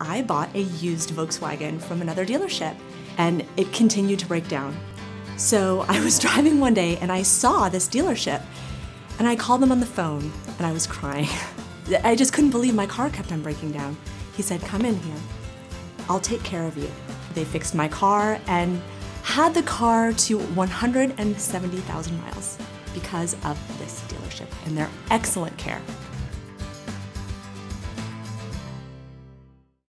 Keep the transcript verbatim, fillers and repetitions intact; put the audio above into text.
I bought a used Volkswagen from another dealership, and it continued to break down. So I was driving one day and I saw this dealership, and I called them on the phone and I was crying. I just couldn't believe my car kept on breaking down. He said, "Come in here, I'll take care of you." They fixed my car and had the car to one hundred seventy thousand miles because of this dealership and their excellent care.